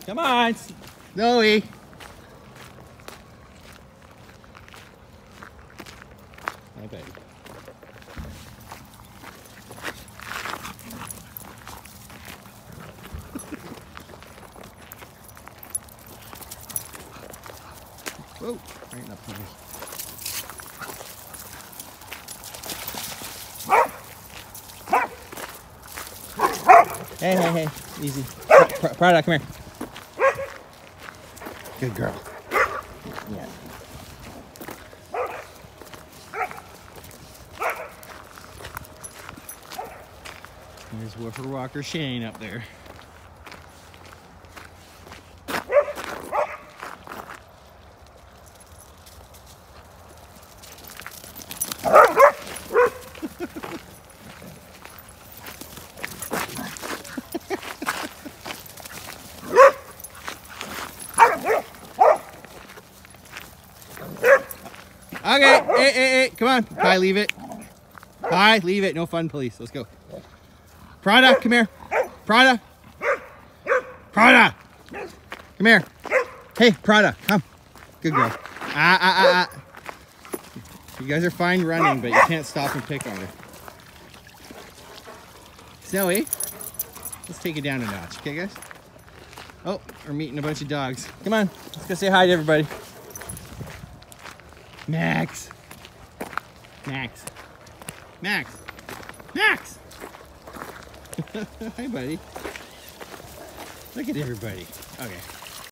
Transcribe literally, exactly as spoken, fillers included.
Come on, Zoe. Hi, baby. Whoa, right up here. Hey, hey, hey, easy. Prada, come here. Good girl. Yeah. There's Woofer Walker Shane up there. Okay, hey, hey, hey, come on. Hi, leave it. Hi, leave it. No fun, please. Let's go. Prada, come here. Prada. Prada. Come here. Hey, Prada, come. Good girl. Ah, ah, ah, ah. You guys are fine running, but you can't stop and pick on her. Zoe, let's take it down a notch, okay, guys? Oh, we're meeting a bunch of dogs. Come on, let's go say hi to everybody. Max. Max. Max. Max. Hi, buddy. Look at everybody. Okay.